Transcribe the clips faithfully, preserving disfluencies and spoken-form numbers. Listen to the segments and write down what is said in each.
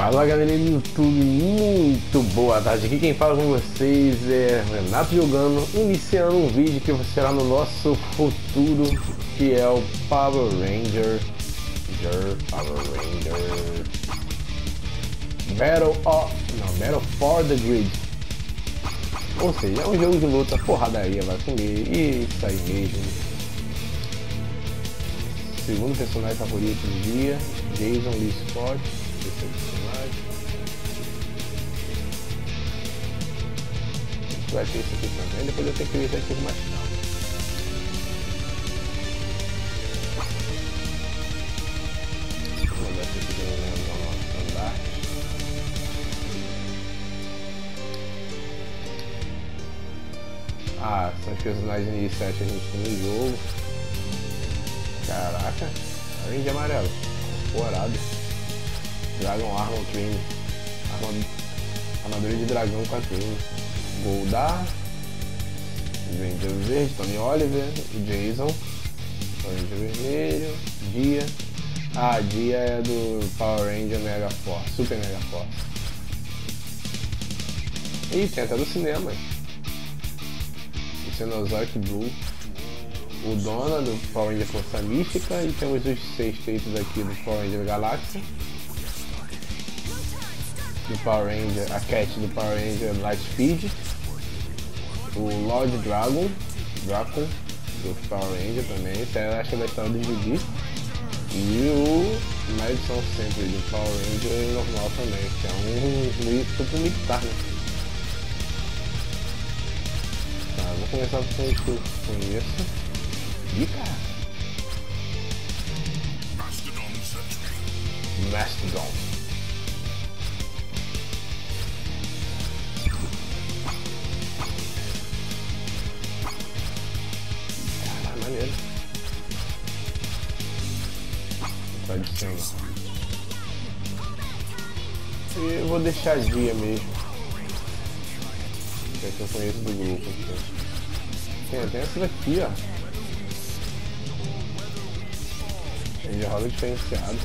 Fala galerinha do YouTube, muito boa tarde, aqui quem fala com vocês é Renato jogando, iniciando um vídeo que será no nosso futuro, que é o Power Ranger, Power Ranger, Battle of, não, Battle for the Grid, ou seja, é um jogo de luta, porradaria, vai comer, isso aí mesmo. Segundo personagem favorito do dia, Jason Lee Scott. Esse é o personagem. Vai ter isso aqui também, depois eu tenho que ver isso aqui mais calma. Vou mandar isso aqui no nosso andar. Ah, são os personagens iniciais que a gente tem no jogo. Caraca, Ranger amarelo, corado, Dragon Armor Twin, armadura de dragão com a Twin, Goldar, Ranger verde, Tony Oliver, Jason, Ranger vermelho, Dia, ah, Dia é do Power Ranger Mega Force, Super Mega Force, e tem até do cinema, o Cenozoic Blue, o Dona do Power Ranger Força Mística, e temos os seis feitos aqui do Power Ranger Galáxia, do Power Ranger, a Cat do Power Ranger Lightspeed, o Lord Dragon, Draco do Power Ranger também, esse é, acho que é da história do Judy, e o Madison Sentry do Power Ranger normal também, que é um meio super militar, né? Tá, vou começar com isso com isso. Ih, cara. Mastodon. Caralho, maneiro. Tradicional. E eu vou deixar dia mesmo. Que é que eu conheço do grupo aqui. Tem, tem essa daqui, ó. Ele roda diferenciado.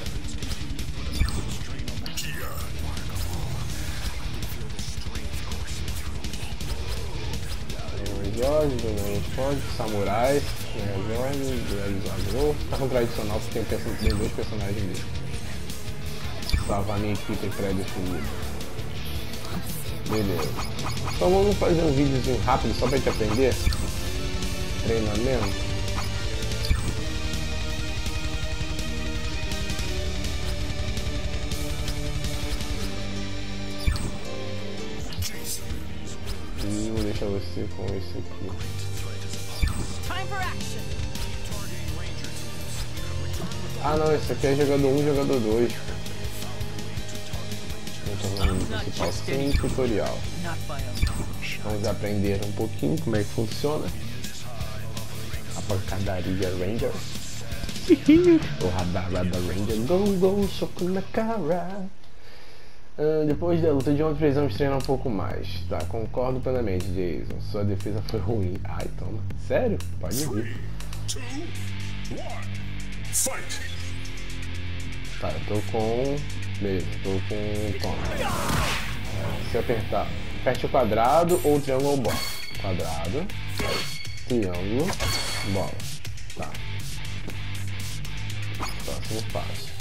Jorge, Jorge Pode, Samurais, Jorge, Jorge tá com tradicional porque tem dois personagens dele. Salvar a minha equipe pré-definida. Beleza. Então vamos fazer um videozinho rápido só pra gente aprender. Treinamento. E vou deixar você com esse aqui. Ah não, esse aqui é jogador um, jogador dois. Então no principal sem tutorial. Vamos aprender um pouquinho como é que funciona a pancadaria Ranger. O radar da Ranger. Go, go, soco na cara. Uh, depois da luta de ontem precisamos treinar um pouco mais. Tá, concordo plenamente, Jason. Sua defesa foi ruim. Ai, toma. Sério? Pode vir. Tá, eu tô com... Beleza, tô com toma. Se eu apertar, aperte o quadrado ou triângulo ou bola. Quadrado, triângulo, bola. Tá. Próximo passo.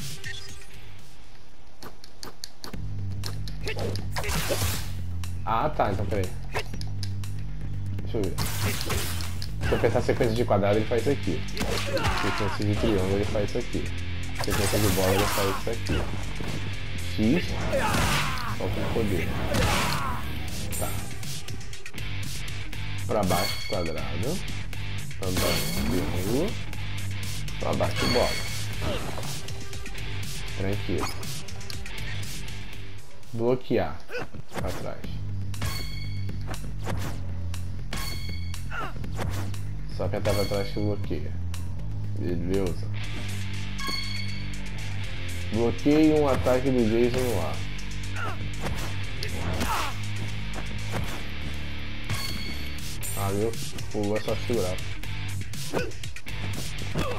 Ah tá, então peraí. Deixa eu ver. Se eu apertar a sequência de quadrado ele faz isso aqui. Sequência de triângulo ele faz isso aqui. Sequência de bola ele faz isso aqui. X. Só com poder. Tá. Pra baixo quadrado. Pra baixo triângulo. Pra baixo bola. Tranquilo. Bloquear para trás. Só apertar para trás que bloqueia. Beleza. Bloqueie um ataque do Jason no ar. Ah, viu? Pulou é só segurar.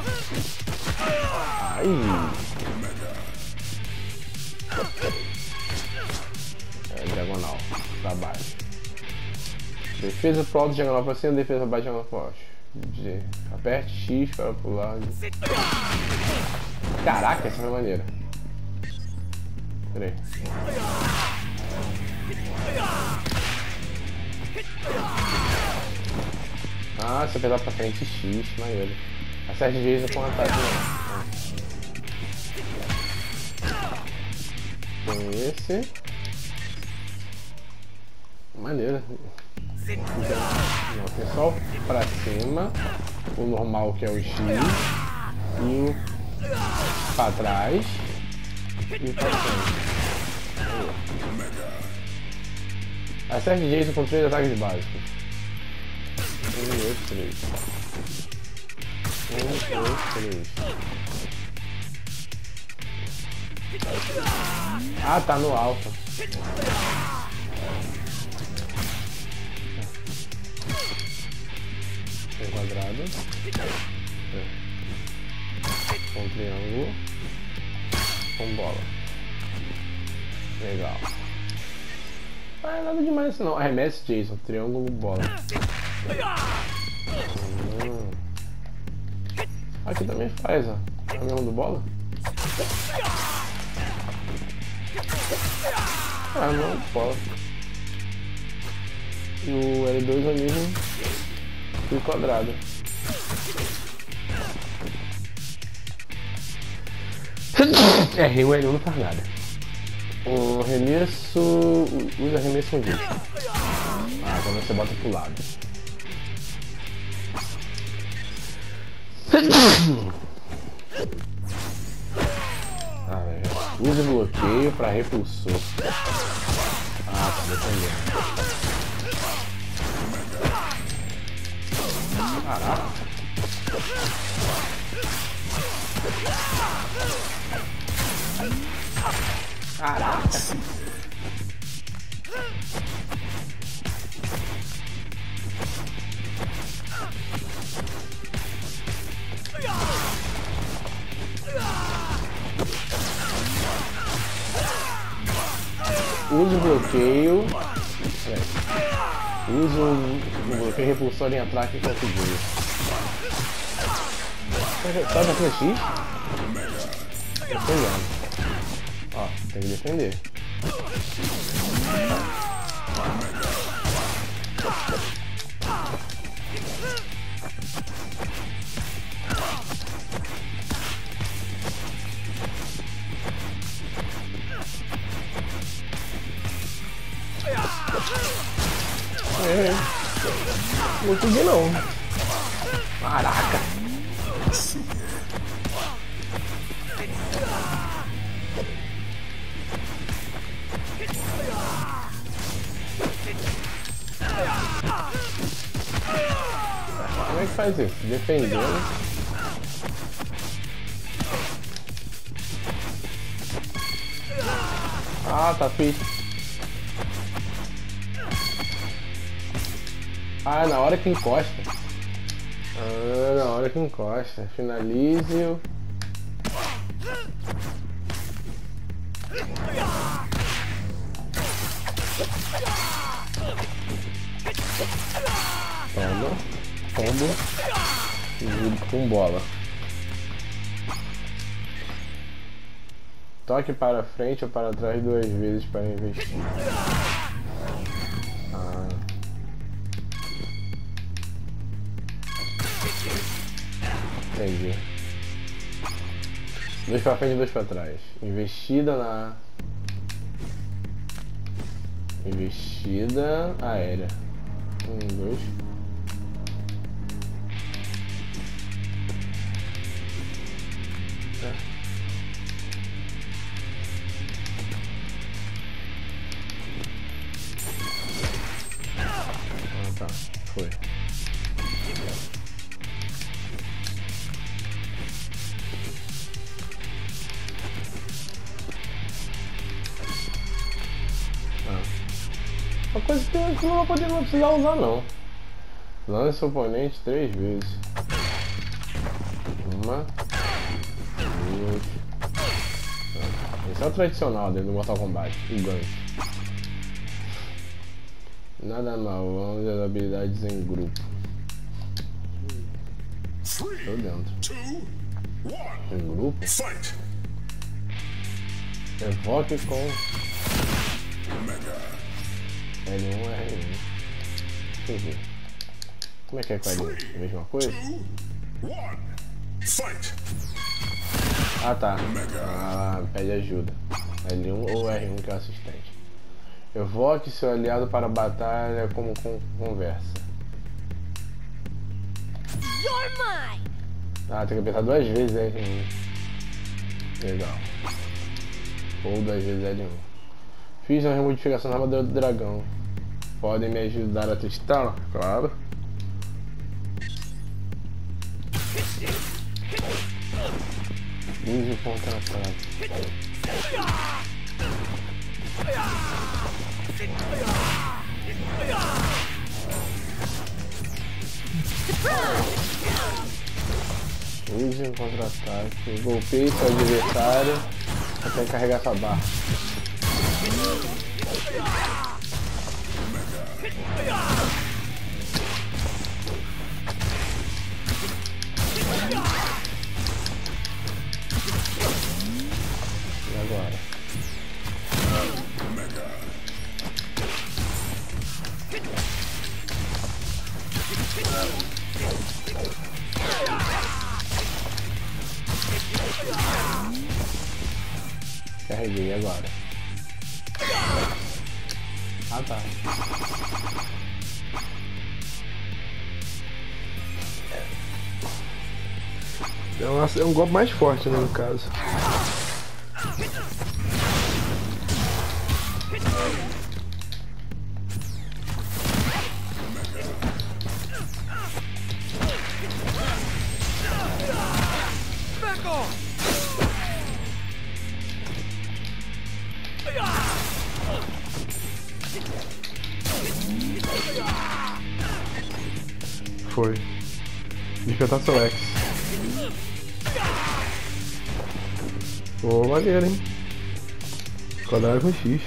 Ai! Defesa pro alto, diagonal pra cima, defesa pra baixo, diagonal pra baixo. De... Aperte X para pular. Caraca, essa foi maneira. Pera aí. Ah, se apertar pra frente X, maneiro. Acerte Jason com ataque. Tem esse. Maneiro. Não, tem só pra cima, o normal que é o X, e o pra trás e pra frente. Acerte Jason com três ataques básicos. Um, dois, três. Um, dois, três. Ah, tá no alfa. Tem quadrado. É. Com triângulo. Com bola. Legal. Ah, é nada demais isso não. Arremesse Jason, triângulo, bola. Hum. Aqui também faz, ó. É o mesmo do bola? Ah, não, bola. E o L dois é o mesmo do quadrado. É, o L um não faz nada. O arremesso... Usa arremesso com Jason. Ah, quando você bota pro lado. Ah, é. Usa bloqueio para repulsor. Ah, tá defendendo. Caraca. Caraca. Use o bloqueio. É. Use o bloqueio repulsor em ataque e configure. Sai da frente X? Tô pegando. Ó, tem que defender. É, não consegui não. Caraca. Como é que faz isso? Defendendo. Ah, tá fixe. Ah, na hora que encosta. Ah, na hora que encosta. Finalize o... Toma. Combo. E com bola. Toque para frente ou para trás duas vezes para investir. Ah. Entendi. Dois para frente e dois para trás. Investida na... Investida aérea. Um, dois. É. Ah, tá. Foi. Uma coisa que eu não vou poder não precisar usar não. Lance o oponente três vezes. Uma. Duas. Esse é o tradicional dentro do Mortal Kombat. O gancho. Nada mal, vamos ver as habilidades em grupo. Tô dentro. Em grupo? Evoque com L um R um. Deixa eu ver. Como é que é com L um? A mesma coisa? Ah tá. Ah, pede ajuda. L um ou R um que é o assistente. Evoque seu aliado para a batalha como com conversa. Ah, tem que apertar duas vezes L um. Legal. Ou duas vezes L um. Fiz uma remodificação na armadura do dragão. Podem me ajudar a testá-la? Claro. Use o contra-ataque. Use um contra-ataque. Golpeie seu adversário até carregar sua barra. E agora? Carreguei agora. Ah tá. É um, é um golpe mais forte, né, no caso. Foi. Despertar seu X. Pô, maneiro, hein? Quadrado com X.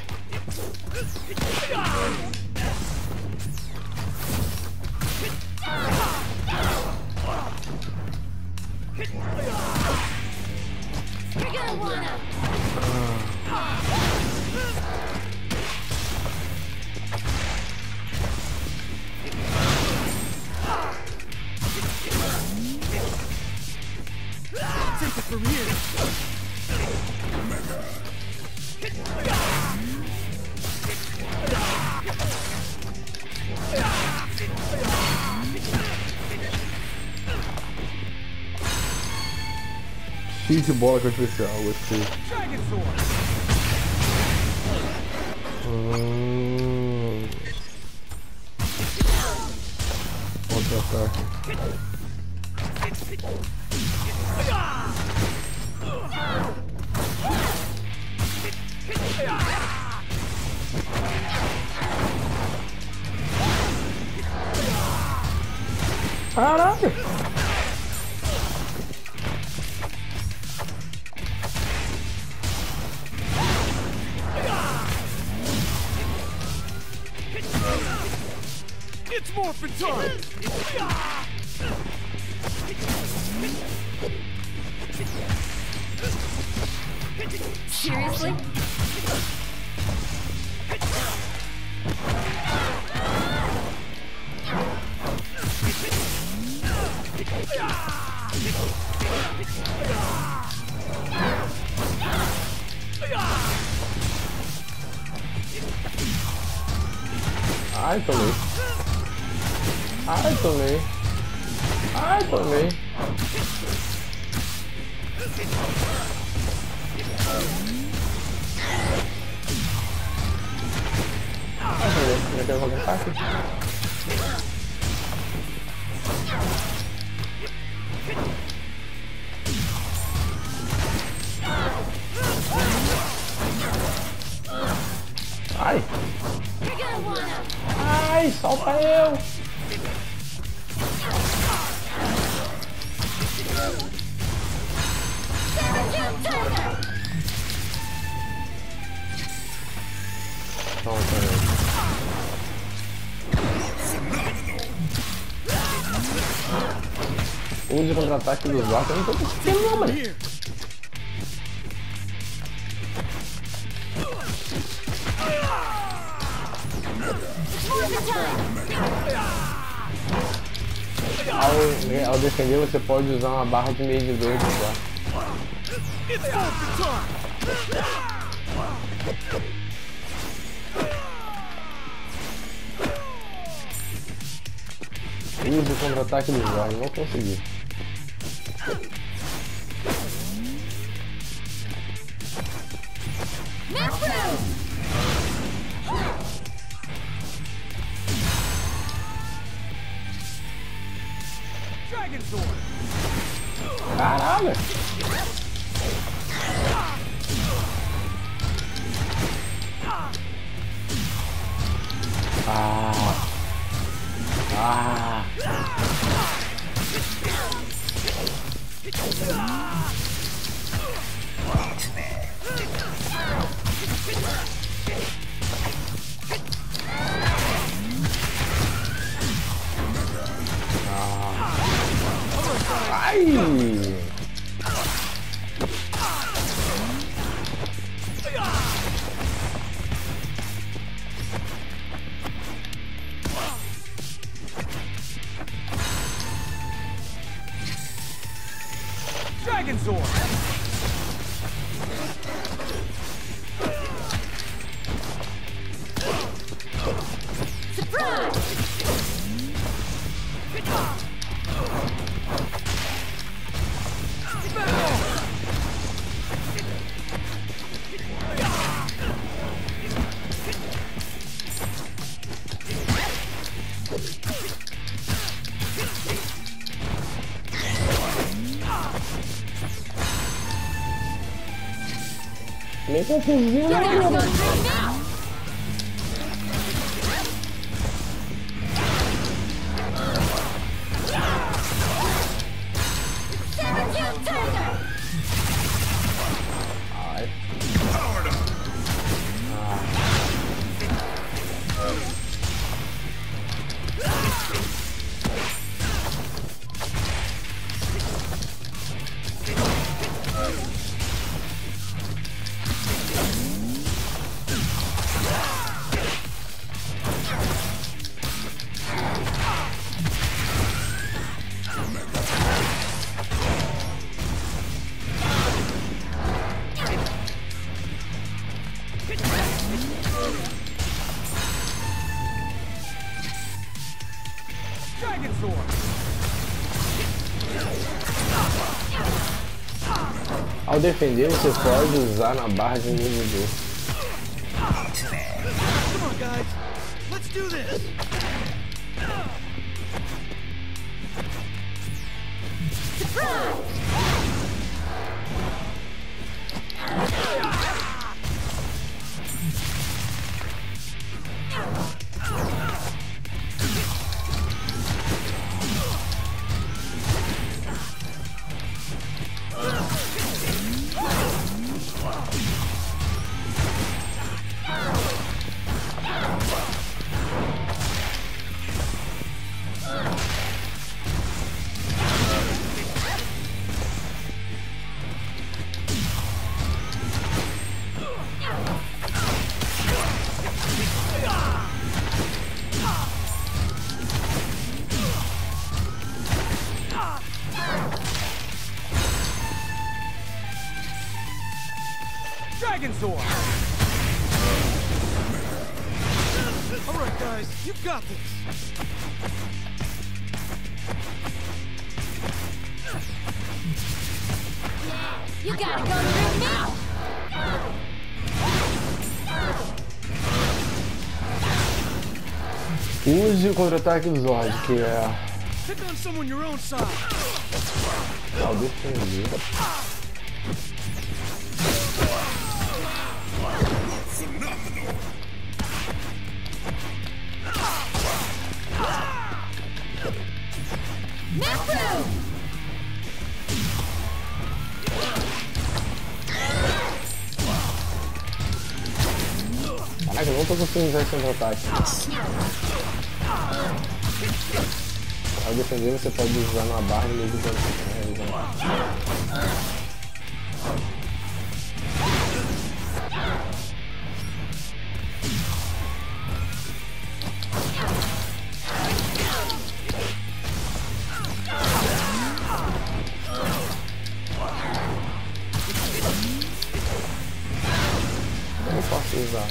X de bola com especial, gostei. Hum... Contra-ataque. Caralho! It's morphin' time! Seriously? Ai, tomei. Ai, tomei. Ai, tomei. Ai, tomei. Já quero jogar ataque. Ai. Ai, solta eu. Solta eu. Use contra-ataque dos Zord, eu não tô conseguindo não, mano. Ao, ao defender você pode usar uma barra de medidor de Zord. Use o contra-ataque do Zord, não consegui. Caralho! Ah! Ah! Ai! Dragon Zord! Nem confusinho, né? Ai. Dragon Zord! Ao defender, você pode usar na barra de inibidor. Come on, guys. Let's do this. Dragon Zord! Alright, guys, you've got this! You gotta go through now! Use o contra-ataque do Zord, que é Pick on someone your own side! ao defender. Macro! Caraca, eu não tô conseguindo usar esse contra-ataque. Ao defender, você pode usar uma barra em vez de realizar. Eu posso usar.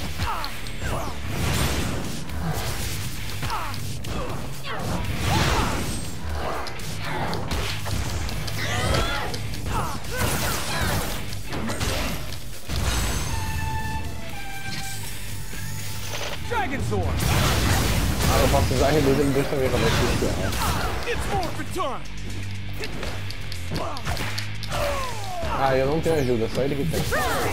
Dragon Sword. Ah, eu posso usar reduz ele dois também pra ver se It's forfeit time. Ah, eu não tenho ajuda, só ele que tem.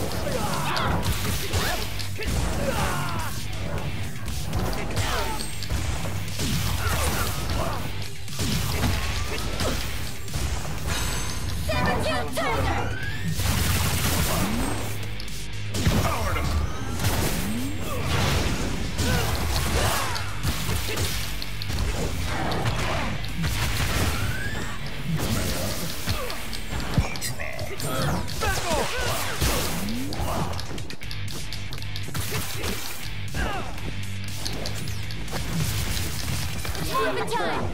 Time.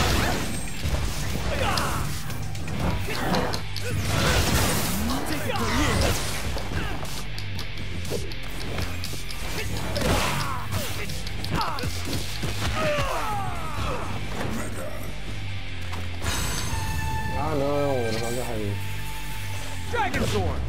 Ah não, eu não vou raiz. Dragon Sword.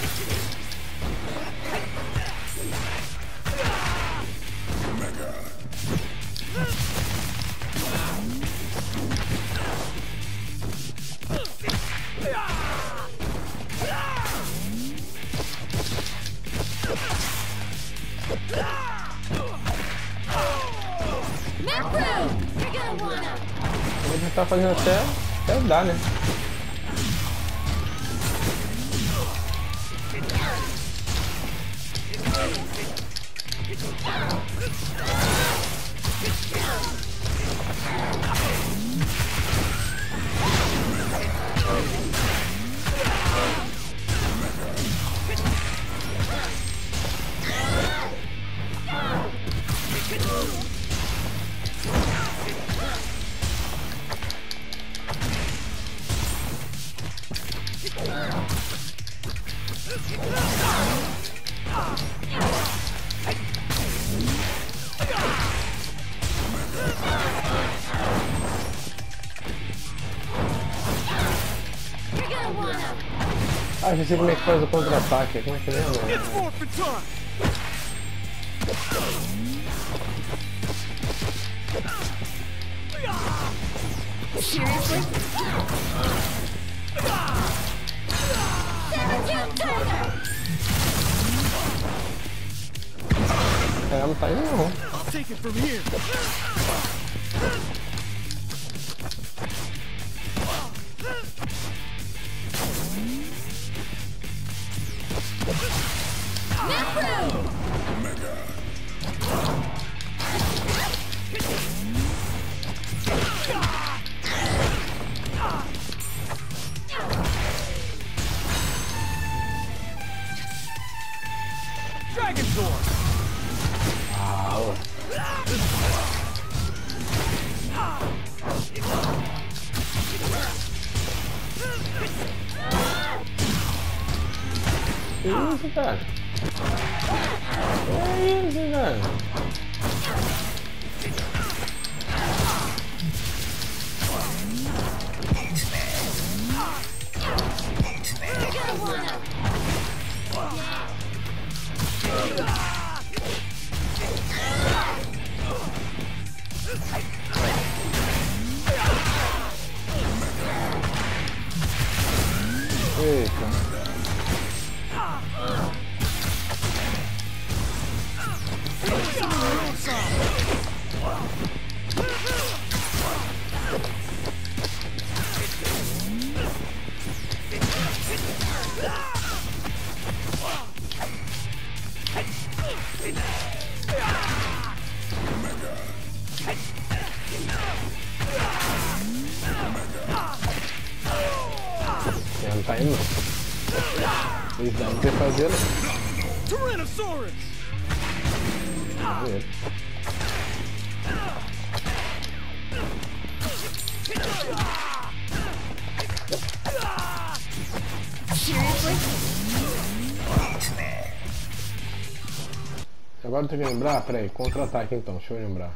Ele já tá fazendo até, até dar, né? Ah, já sei como é que faz o contra-ataque. Como é que lembra? It's forfeit time. Seriously? É, não tá indo não. I'll take it from here. Dragon Sword. Ah, ué. Que isso, cara? Que isso, cara? Eita. Eles devem ter fazendo. Tyrannosaurus! É. Agora eu tenho que lembrar, peraí, contra-ataque então, deixa eu lembrar.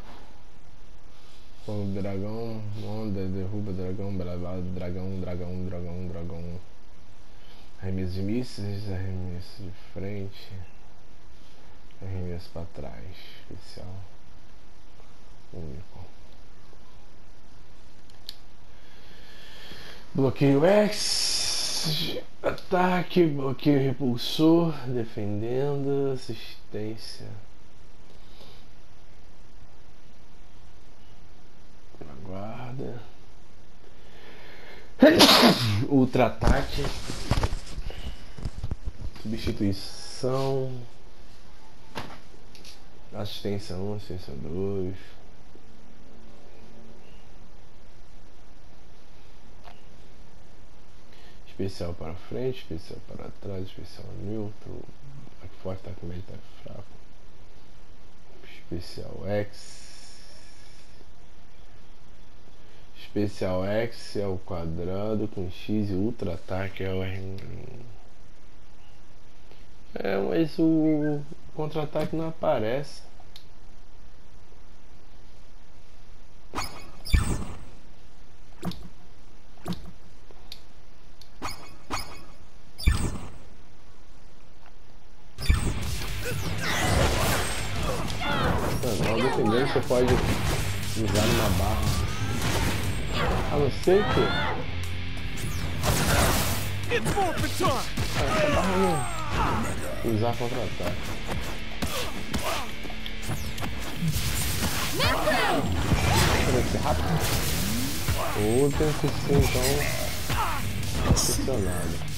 O dragão, onda, derruba dragão, blá, dragão, dragão, dragão, dragão. Arremesso de mísseis, arremesso de frente, arremesso para trás, especial, único. Bloqueio X, ataque, bloqueio repulsor, defendendo, assistência. Aguarda. Ultra ataque. Substituição. Assistência um, assistência dois. Especial para frente, especial para trás, especial neutro. Ataque forte, ataque médio, ataque fraco. Especial X. Especial X é o quadrado com X e ultra ataque é o R. É, mas o contra-ataque não aparece. Não, dependendo você pode usar numa barra. A não ser que It's morphin' time! essa barra não usar contra-ataque. Tem que ser rápido. Ou tem que ser então posicionado.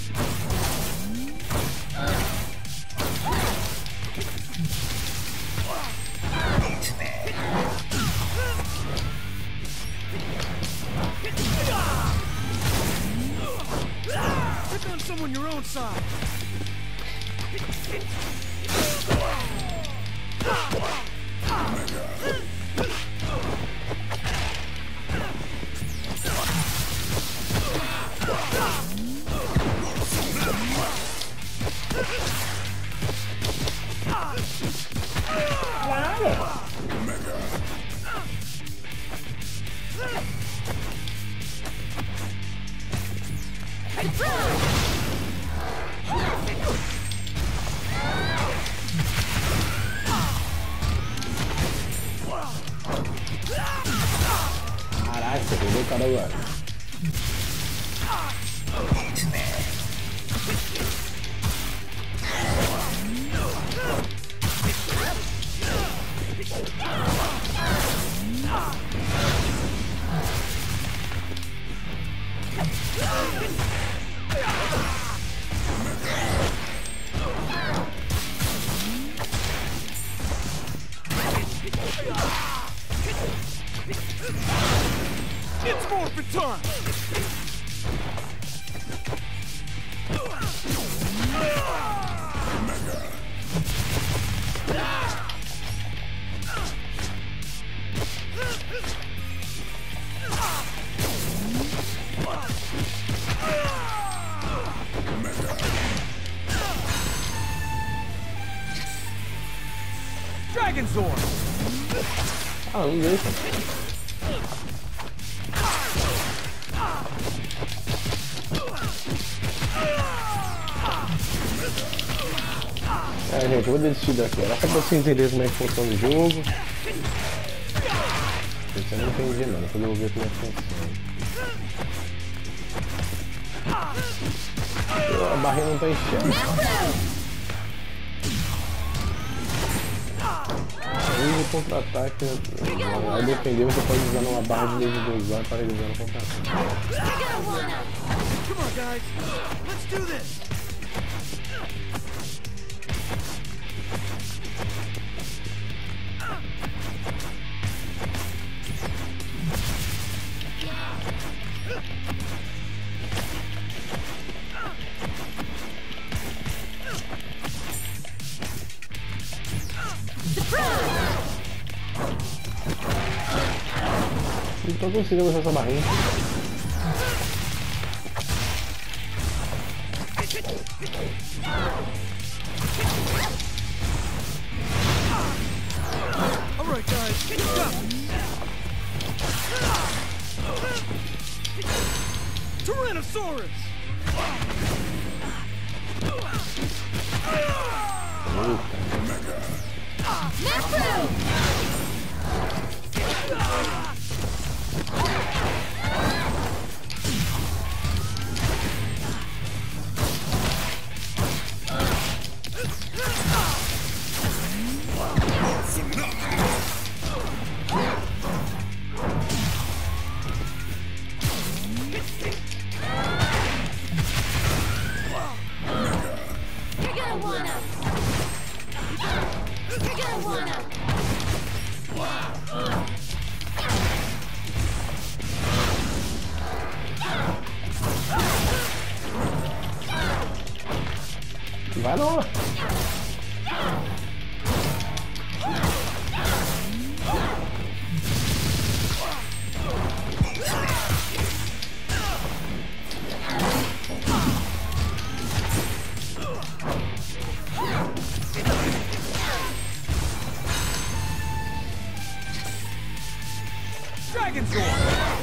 Pick on someone your own side! Caraca, você perdeu o cara agora. It's morphin' time! Dragon Zord! Ah, não deixa. É, gente, eu vou desistir daqui. Era só pra você entender como é que funciona o jogo. Eu não entendi não, depois eu vou ver como é que funciona. A barrinha não tá enchendo. Use contra-ataque. Aí defender você pode usar uma barra de nível dois para ele usar no contra-ataque. Come on, guys! Let's do this! tô conseguindo usar essa barrinha. Alright, guys, you got it. Tyrannosaurus! You're gonna wanna. You're gonna wanna. Vai não. Dragon Sword!